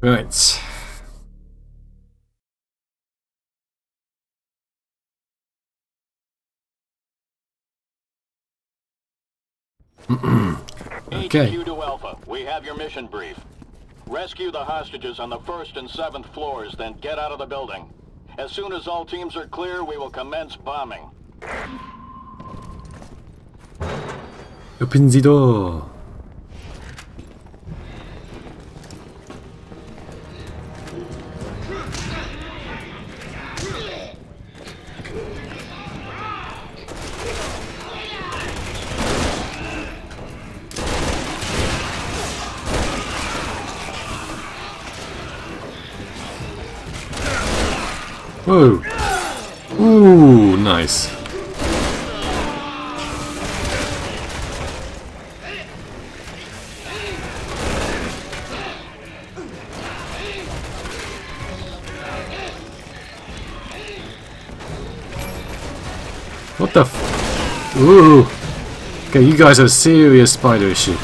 Right. Okay. HQ to Alpha, we have your mission brief. Rescue the hostages on the 1st and 7th floors, then get out of the building. As soon as all teams are clear, we will commence bombing. Open the door. Whoa. Ooh, nice. What the f- Ooh. Okay, you guys have a serious spider issue.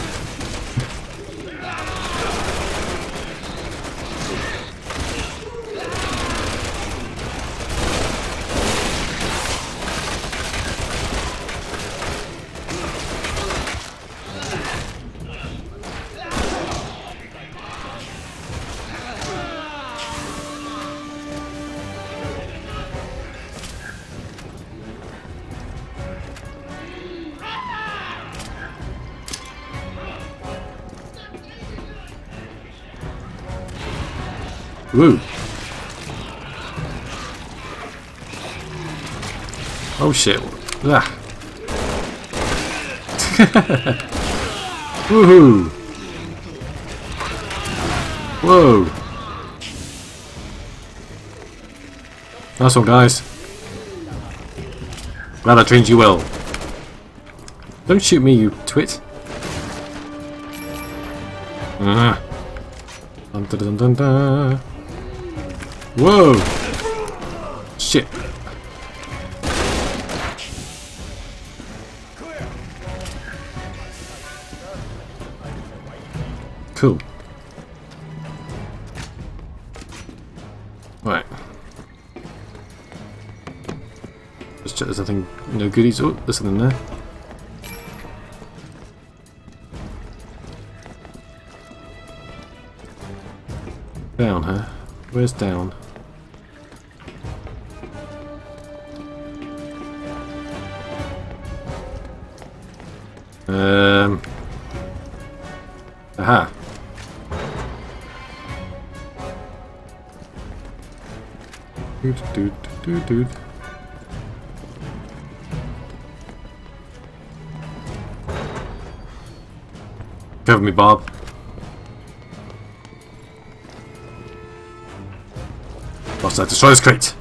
Woo. Oh shit. Ah. Woohoo. Whoa. Nice one, guys. Glad I trained you well. Don't shoot me, you twit. Dun, dun, dun, dun, dun. Whoa! Shit. Cool. Right. Let's check there's nothing, no goodies. Oh, there's something there. Down, huh? Where's down? Aha. Dude. Cover me, Bob. Lost that destroyer's crate.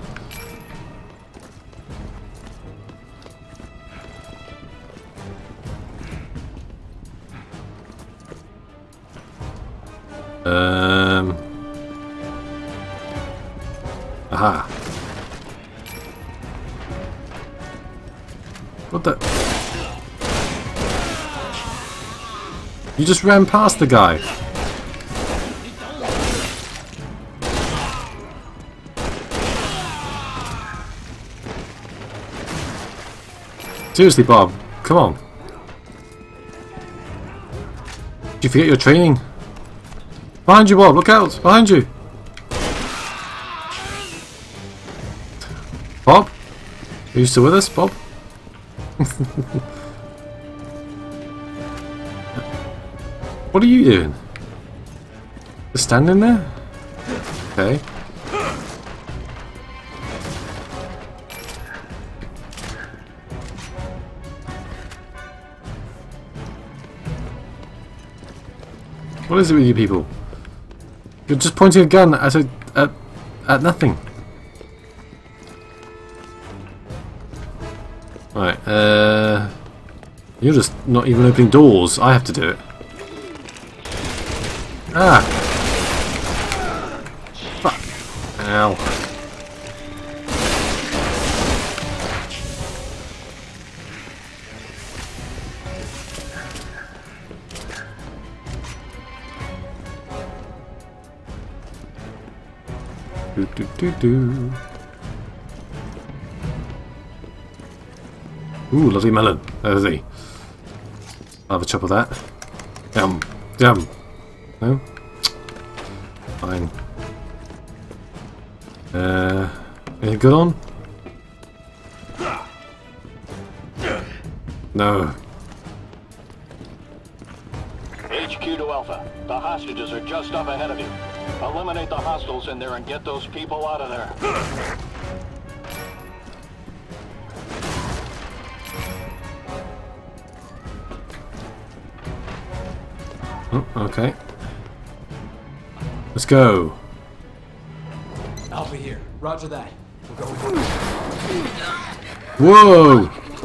Aha. What the? You just ran past the guy. Seriously, Bob, come on. Did you forget your training? Behind you, Bob, look out! Behind you! Bob? Are you still with us, Bob? What are you doing? Just standing there? Okay. What is it with you people? You're just pointing a gun at at nothing. Right, you're just not even opening doors. I have to do it. Ah! Fuck. Ow. Do do do do. Ooh, lovely melon. There's he. I'll have a chop of that. Yum. Yum. No? Fine. Anything good on? No. HQ to Alpha. The hostages are just up ahead of you. Eliminate the hostiles in there and get those people out of there. Oh, okay. Let's go. Alpha here. Roger that. We'll go. Whoa!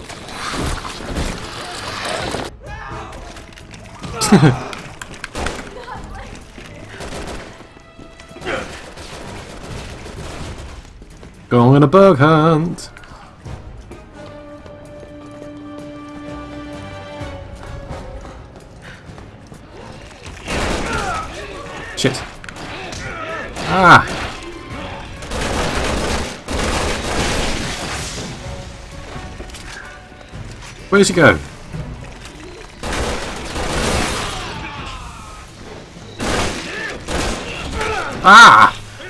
Going on a bug hunt. Shit. Ah! Where did she go? Ah!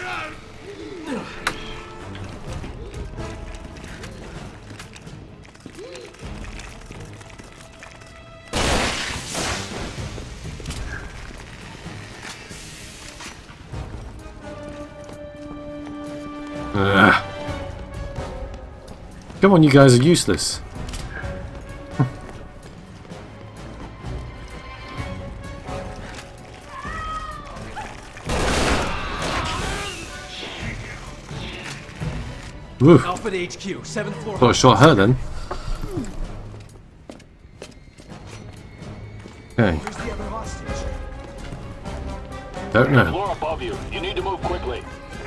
Come on, you guys are useless. Woo. Alpha to HQ, 7th floor. Thought I shot her then. Okay. Where's the other hostage? Don't know. Floor above you. You need to move quickly.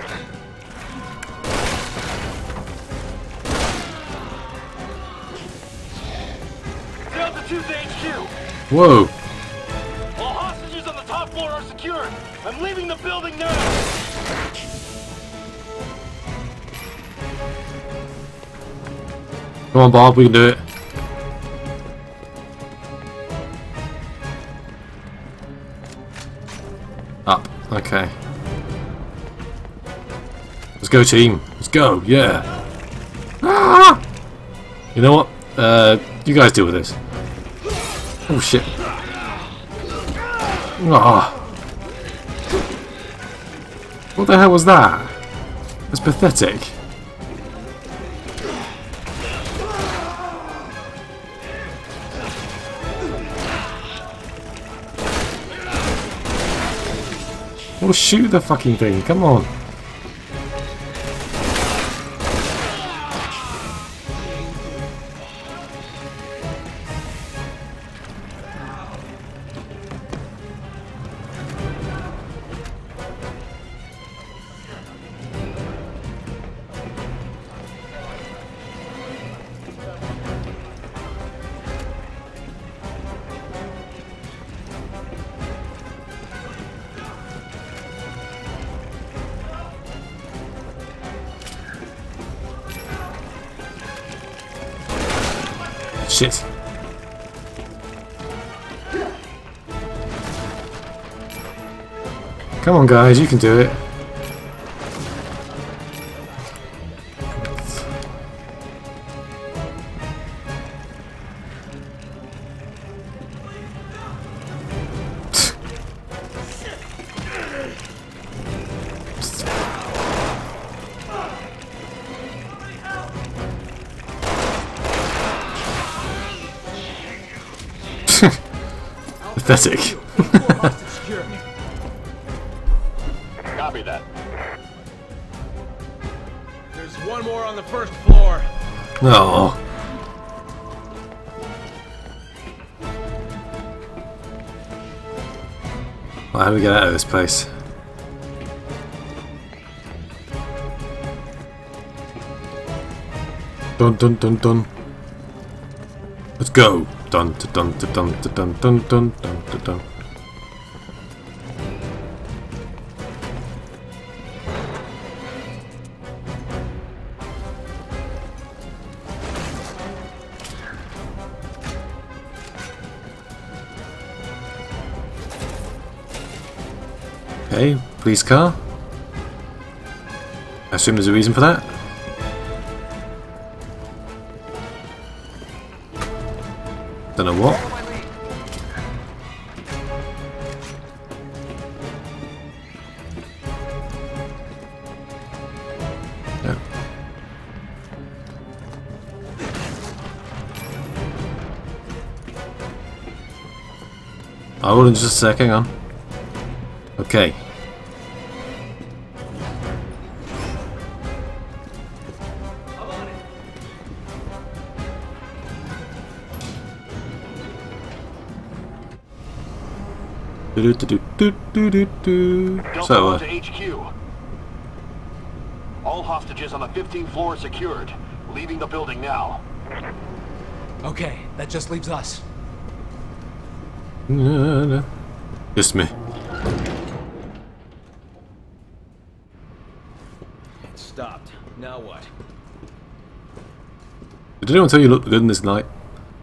Delta 2 to HQ. Whoa. All hostages on the top floor are secured. I'm leaving the building now. Come on, Bob, we can do it. Up. Okay. Let's go, team. Let's go. Yeah. Ah! You know what? You guys deal with this. Oh shit. Ah. What the hell was that? That's pathetic. Well, shoot the fucking thing, come on. Shit. Come on, guys, you can do it. Pathetic. Copy that. There's one more on the 1st floor. No. Well, how do we get out of this place? Dun dun dun dun. Let's go. Dun dun dun dun dun dun dun dun dun dun. Okay, police car. I assume there's a reason for that. Don't know what. Yeah. I will in just a sec, hang on. Okay. So, to HQ. All hostages on the 15th floor secured. Leaving the building now. Okay, that just leaves us. just me. It stopped. Now what? Did anyone tell you look good in this light?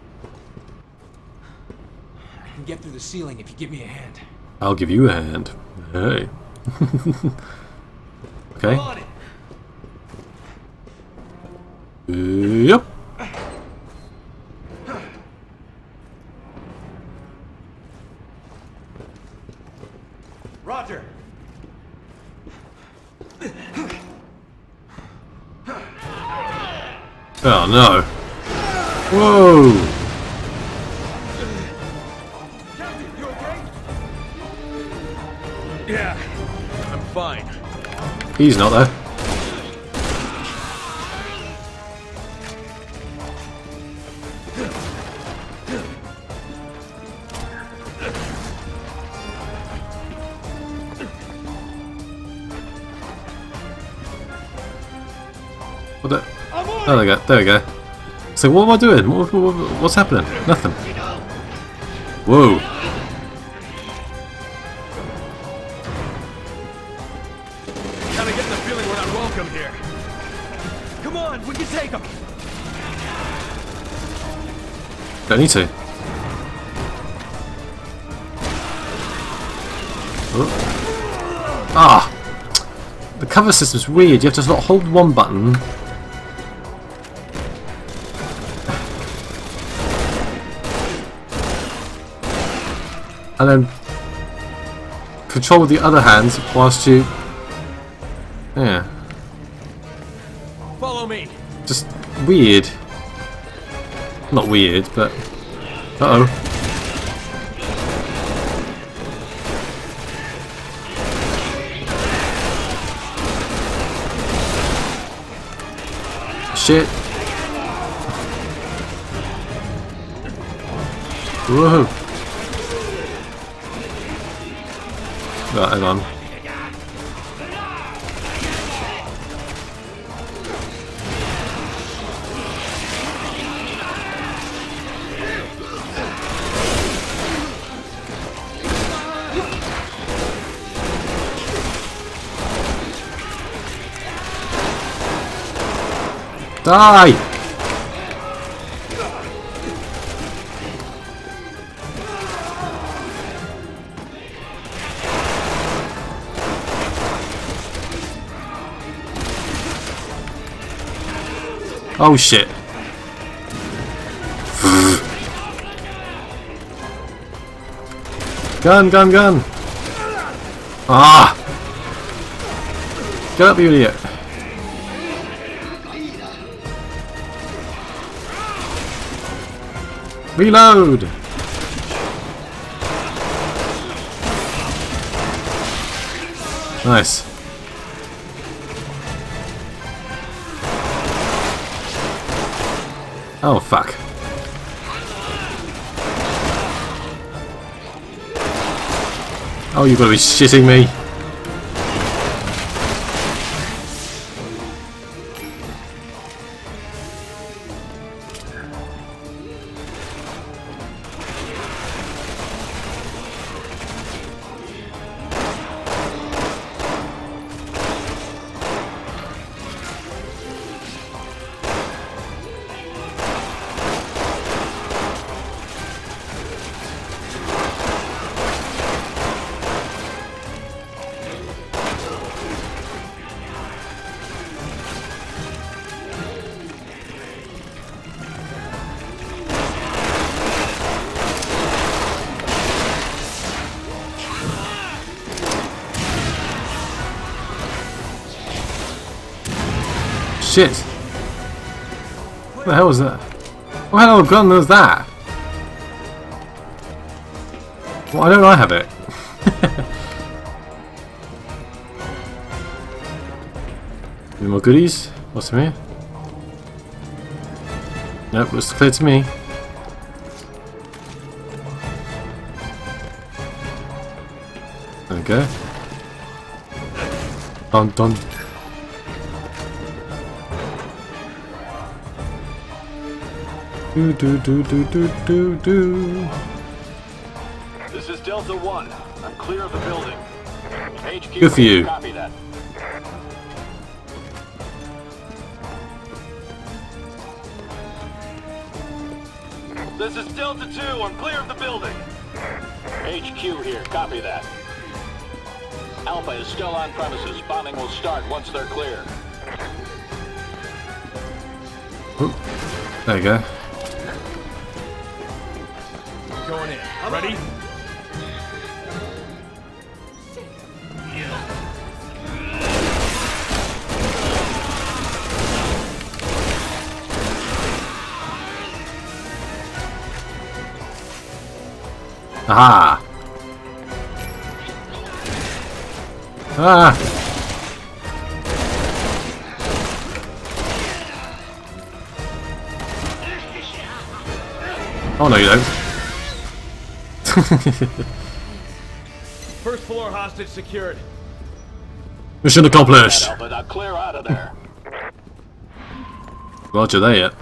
I can get through the ceiling if you give me a hand. I'll give you a hand. Hey. Okay. I'm on it. Yep. Roger. Oh no. Whoa. Yeah, I'm fine. He's not there. What the? Oh, there we go. There we go. So what am I doing? What's happening? Nothing. Whoa. Kinda getting the feeling we're not welcome here. Come on, we can take them. Don't need to. Oh. Ah! The cover system's weird. You have to sort of hold one button. And then control with the other hand whilst you... Yeah. Follow me. Just weird. Not weird, but... Uh-oh. Shit. Whoa. Right, hang on. Die! Oh shit. Gun, gun, gun! Ah! Get up, you idiot! Reload! Nice. Oh fuck. Oh, you've got to be shitting me. shit! What the hell was that? What hell of a gun was that? Why don't I have it? Any more goodies? What's in here? Nope, looks clear to me. Okay. Dun dun. Do do do do do do do. This is Delta 1. I'm clear of the building. HQ, Good for you. Copy that. This is Delta 2. I'm clear of the building. HQ here. Copy that. Alpha is still on premises. Bombing will start once they're clear. Ooh. There you go. Going in. Ready? Aha! Ah! Oh no, you don't. First floor hostage secured. Mission accomplished. Alpha, now clear out of there. Roger that yet.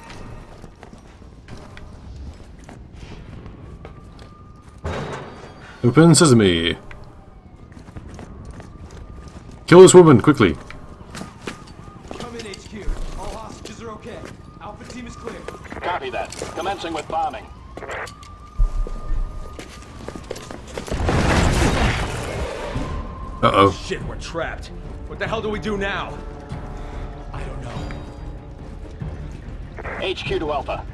Open sesame. Kill this woman quickly. Come in, HQ. All hostages are okay. Alpha team is clear. Copy that. Commencing with bombing. Uh-oh. Shit, we're trapped. What the hell do we do now? I don't know. HQ to Alpha.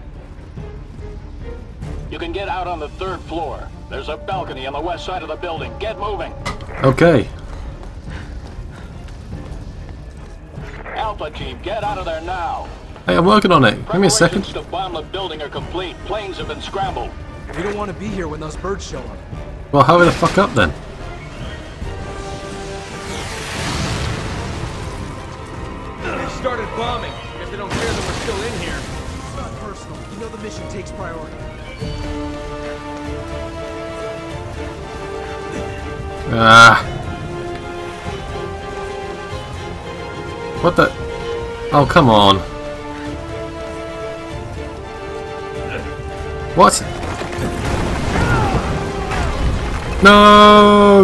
You can get out on the 3rd floor. There's a balcony on the west side of the building. Get moving. Okay. Alpha team, get out of there now. Hey, I'm working on it. Give me a second. Preparations to bomb the building are complete. Planes have been scrambled. We don't want to be here when those birds show up. Well, hurry the fuck up then. They started bombing. Guess they don't care that we're still in here. It's not personal. You know the mission takes priority. Ah. What the? Oh, come on. What? No!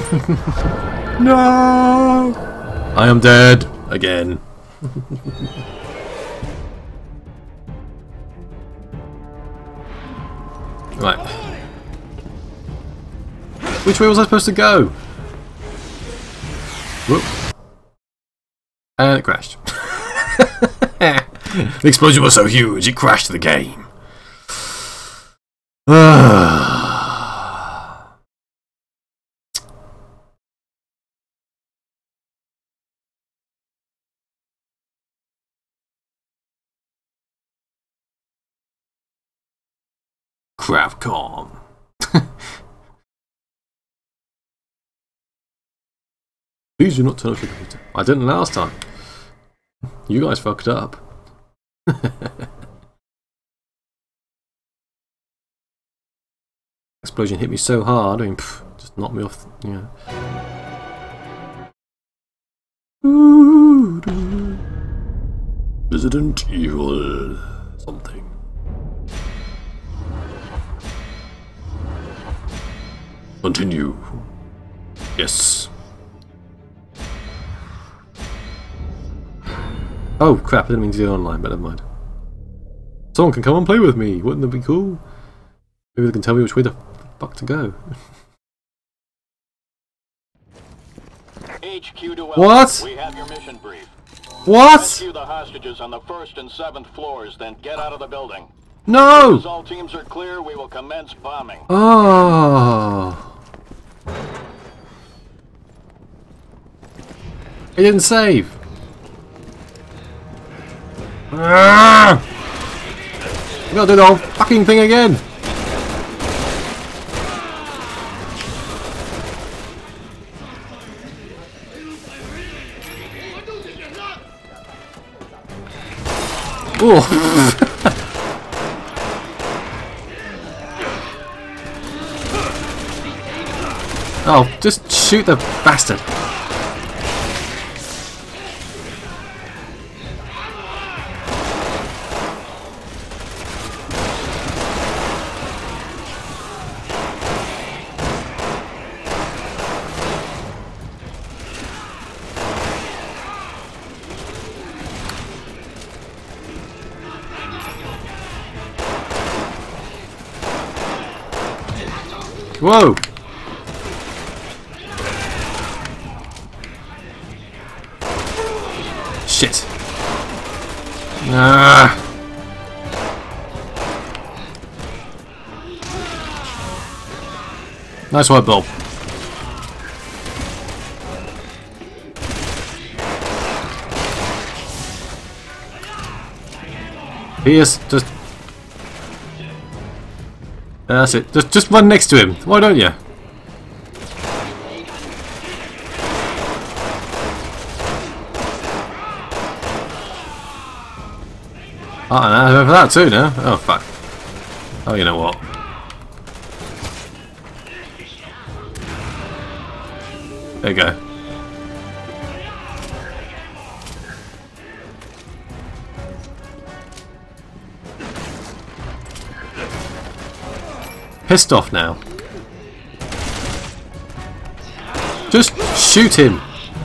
No! I am dead again. Right. Which way was I supposed to go? Whoop. And it crashed. The explosion was so huge, it crashed the game. Crapcom. Please do not turn off your computer. I didn't last time. You guys fucked up. Explosion hit me so hard, I mean, just knocked me off, yeah. Resident Evil something. Continue. Yes. Oh crap, I didn't mean to do it online, but never mind. Someone can come and play with me, wouldn't that be cool? Maybe they can tell me which way the fuck to go. HQ to What? We have your mission brief. What? Rescue the hostages on the 1st and 7th floors, then get out of the building. No! As all teams are clear, we will commence bombing. Oh. It didn't save. Ah! We gotta do the whole fucking thing again. Oh. Oh, just shoot the bastard. Whoa! Shit! Ah! Nice work, Bob. He is just. That's it. Just run next to him. Why don't you? Oh, and I have that too now. Oh fuck. Oh, you know what? There you go. Pissed off now. Just shoot him.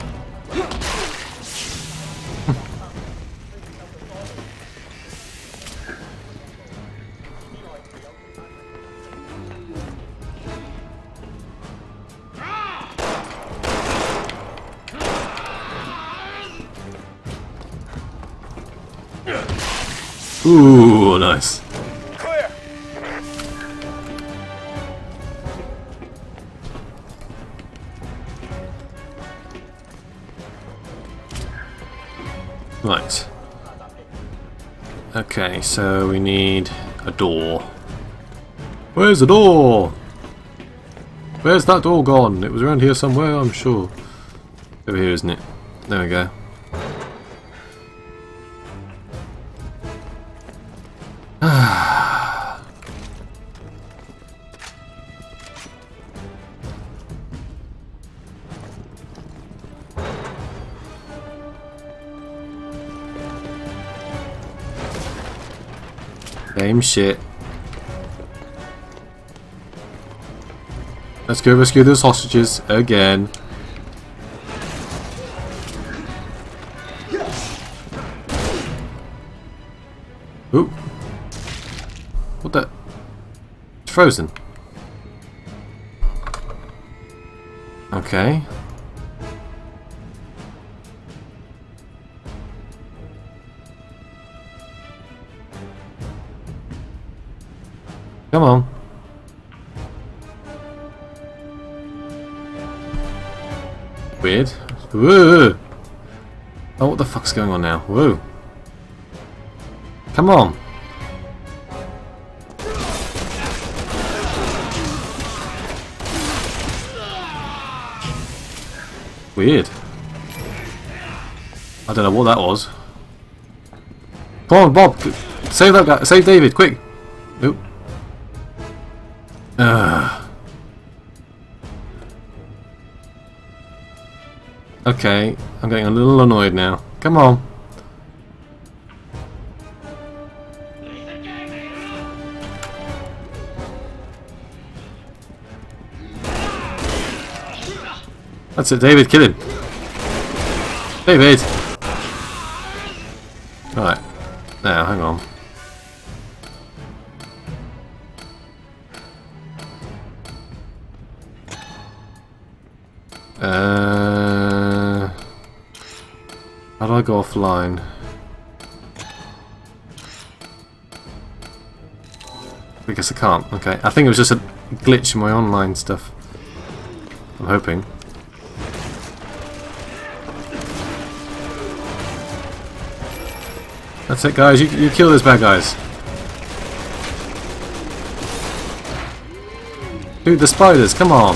Ooh, nice. Clear. Right. Okay, so we need a door. Where's the door? Where's that door gone? It was around here somewhere, I'm sure. Over here, isn't it? There we go. Same shit. Let's go rescue those hostages again. Ooh. What the? It's frozen. Okay. Come on. Weird. Whoa. Oh, what the fuck's going on now? Whoa. Come on. Weird. I don't know what that was. Come on, Bob. Save that guy. Save David, quick. Nope. Okay, I'm getting a little annoyed now. Come on. That's it, David, kill him. David! Right, now, hang on. How do I go offline? I guess I can't. Okay, I think it was just a glitch in my online stuff. I'm hoping. That's it, guys. You kill those bad guys. Dude, the spiders, come on.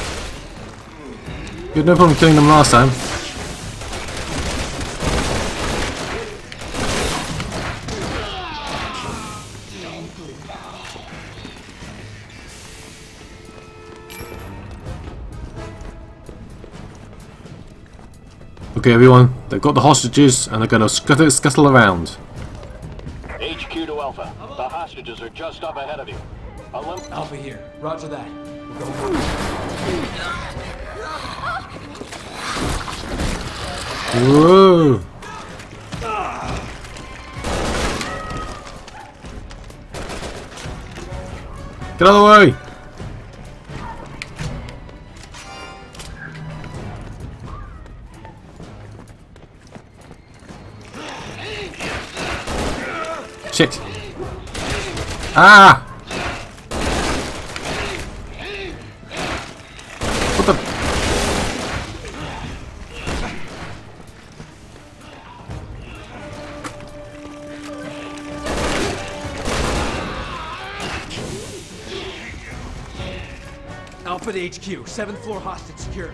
You had no problem killing them last time. Okay, everyone, they've got the hostages and they're going to scuttle around. HQ to Alpha. The hostages are just up ahead of you. Alpha here. Roger that. We'll go. Whoa! Get out of the way! Shit! Ah! What the? Alpha to HQ. 7th floor hostage secured.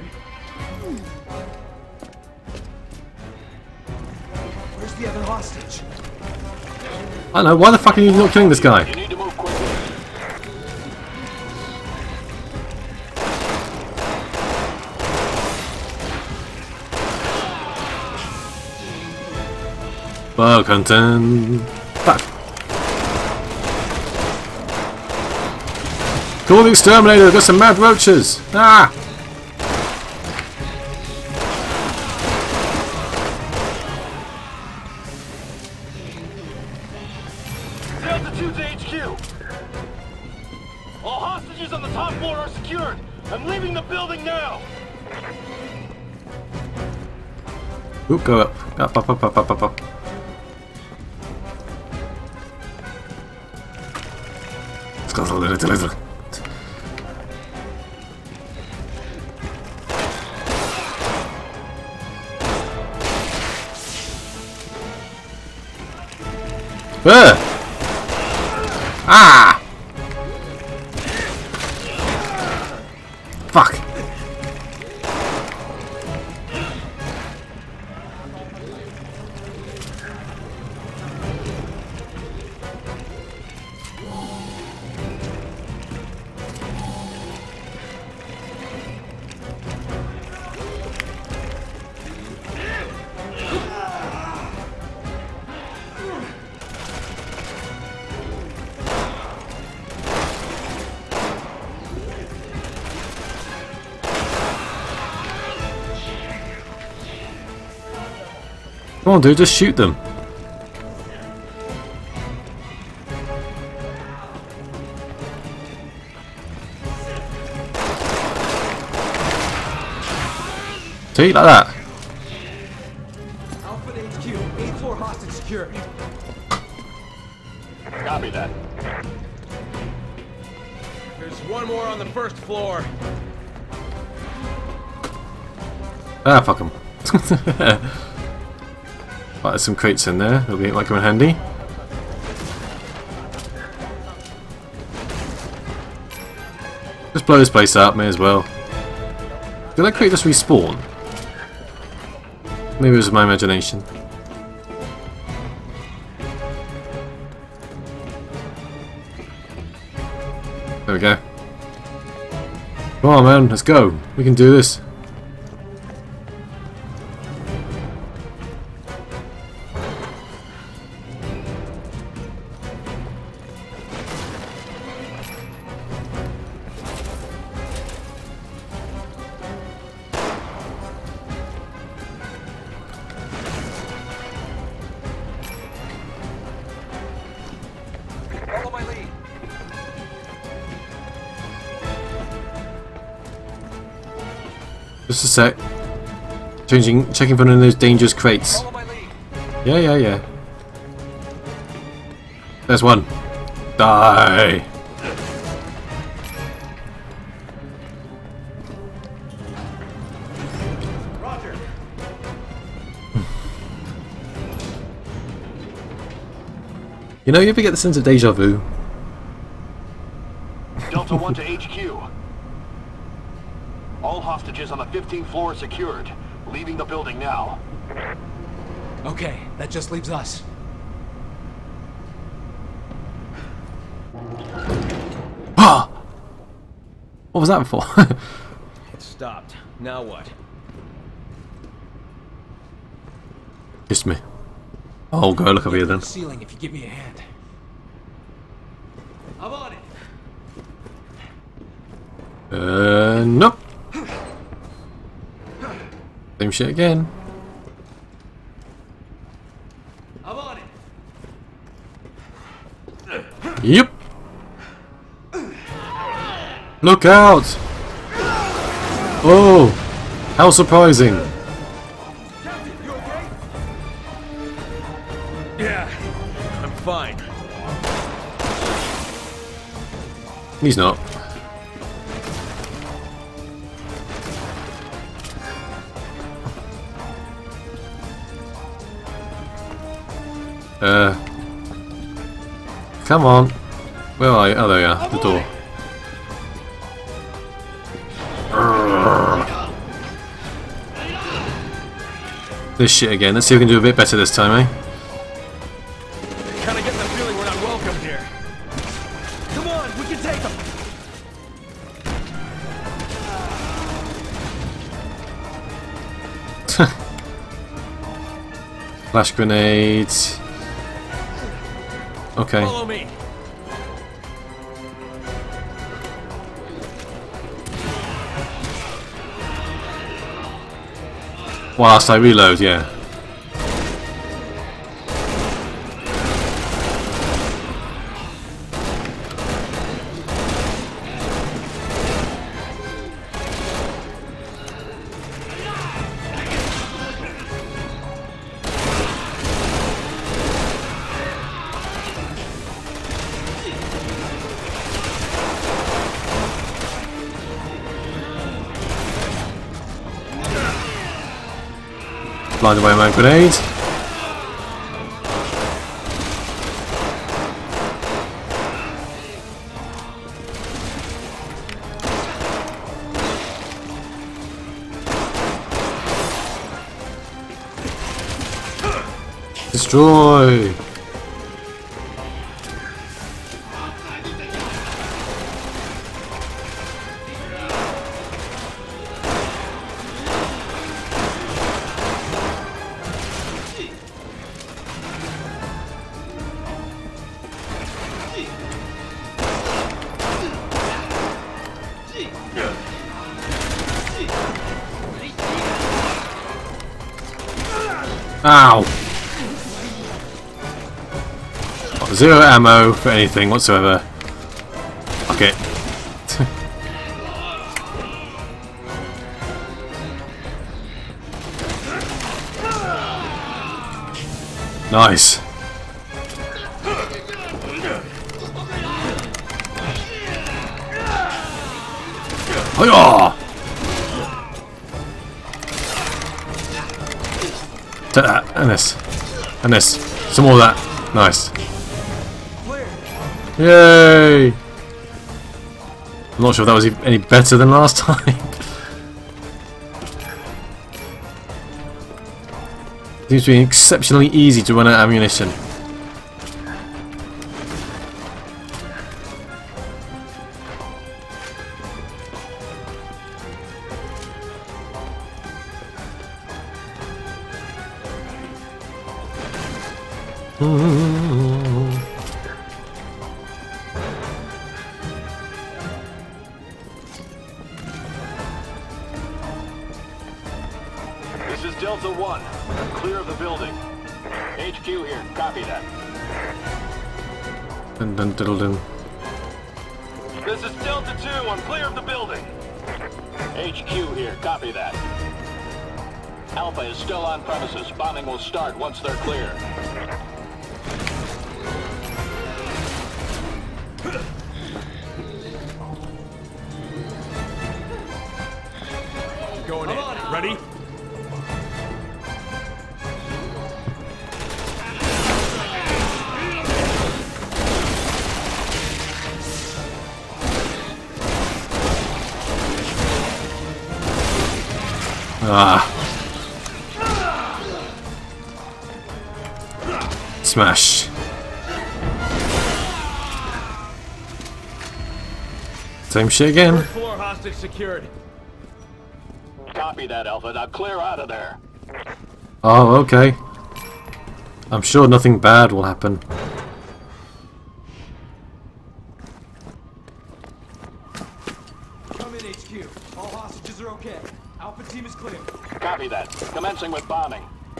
Where's the other hostage? I don't know, why the fuck are you not killing this guy? You need to move quickly. Bug hunting. Fuck. Call the exterminator, we've got some mad roaches! Ah! Delta 2 to HQ. All hostages on the top floor are secured. I'm leaving the building now. Oop, go up. Up, up, up, up, up, up, up. Ah! Fuck. Come on, dude, just shoot them. See, like that. Alpha to HQ. 8th floor hostage secured. Copy that. There's one more on the 1st floor. Ah, fuck them. Right, there's some crates in there. It'll be like in handy. Just blow this place up, may as well. Did that crate just respawn? Maybe it was my imagination. There we go. Come on, man, let's go. We can do this. Follow my lead. Just a sec. Checking for one of those dangerous crates. Follow my lead. Yeah. There's one. Die. Roger. You know, you ever get the sense of deja vu? Delta 1 to HQ. All hostages on the 15th floor are secured. Leaving the building now. Okay, that just leaves us. Ah! What was that for? It stopped. Now what? Kissed me. I'll go look over here then. Ceiling if you give me a hand. I'm on it. Nope. Same shit again. I'm on it. Yep. Look out! Oh, how surprising! Captain, you okay? Yeah, I'm fine. He's not. Come on. Where are you? Oh, there you are. The door. This shit again. Let's see if we can do a bit better this time, eh? Kinda getting the feeling we're not welcome here. Come on, we can take them. Flash grenades. Okay. Follow me. Whilst I reload, yeah. Blind away my grenade. Destroy. Ow! Zero ammo for anything whatsoever. Fuck it. Nice. Hi-yah! Take that, and this. And this. Some more of that. Nice. Yay! I'm not sure if that was any better than last time. Seems to be exceptionally easy to run out of ammunition. This is Delta 1. Clear of the building. HQ here. Copy that. Dun dun diddle dun. This is Delta 2. I'm clear of the building. HQ here. Copy that. Alpha is still on premises. Bombing will start once they're clear. Going in. Ready? Ah. Smash. Same shit again. First floor hostage secured. Copy that, Alpha. Now clear out of there. Oh, okay. I'm sure nothing bad will happen. Come in, HQ. All hostages are okay. Alpha team is clear. Copy that. Commencing with bombing.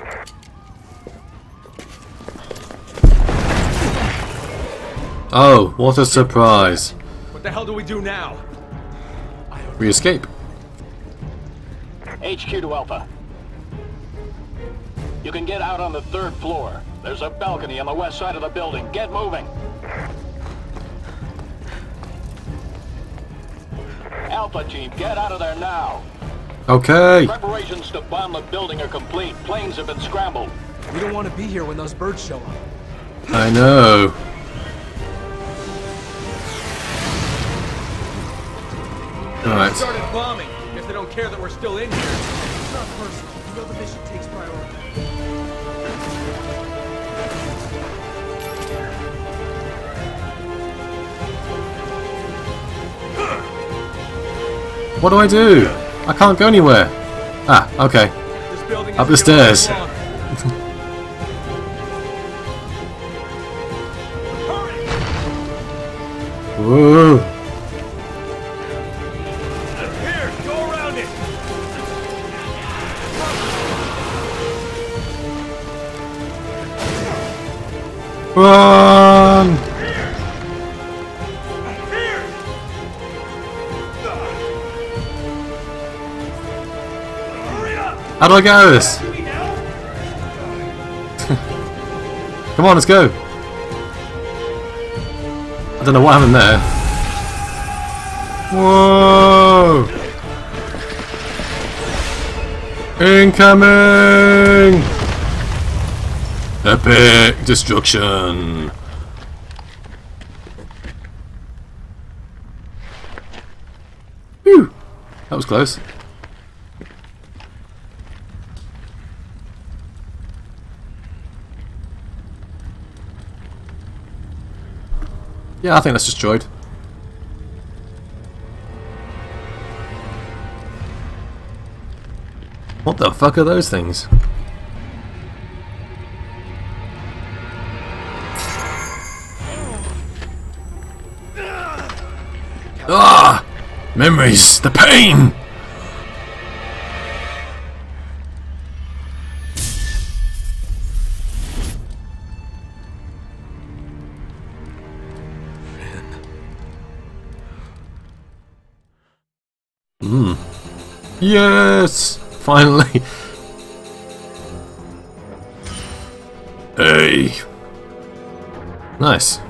Oh, what a surprise. What the hell do we do now? We escape. HQ to Alpha. You can get out on the 3rd floor. There's a balcony on the west side of the building. Get moving. Alpha team, get out of there now. Okay. Preparations to bomb the building are complete. Planes have been scrambled. We don't want to be here when those birds show up. I know. Alright. Started bombing. Guess they don't care that we're still in here. It's not personal. You know the mission takes priority. What do I do? I can't go anywhere. Ah, okay. This building Up the isn't gonna stairs. last long. Whoa. Here, go around it. Run! How do I get out of this? Come on, let's go. I don't know what happened there. Whoa! Incoming! Epic destruction! Phew! That was close. Yeah, I think that's destroyed. What the fuck are those things? Ah! Memories! The pain! Yes! Finally! Hey! Nice.